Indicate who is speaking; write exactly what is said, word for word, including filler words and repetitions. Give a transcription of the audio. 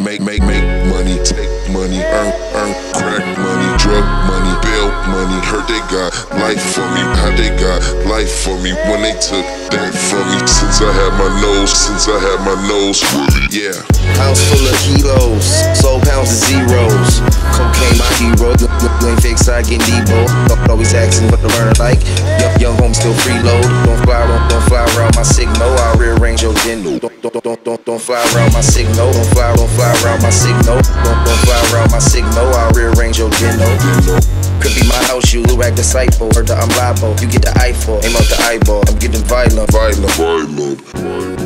Speaker 1: make, make, make money, take money, earn, earn, crack money, drug money, bail money. Heard they got life for me, how they got life for me when they took that from me. Since I had my nose, since I had my nose fully, yeah.
Speaker 2: House full of kilos, soul pounds of zeros. Cocaine my hero, you, you ain't fixed, I get Debo. Always asking what to learn like. Young, young home still freeload. Don't fly, don't, don't fly around my signal. I'll rearrange your dinner. Don't, don't, don't, don't, don't fly around my signal. Don't fly, don't fly around my signal. Don't, don't fly around my signal. I'll rearrange your dinner. Could be my house, you look like disciple. Heard that I'm liable. You get the eyeball, aim out the eyeball. I'm getting violent, violent, violent.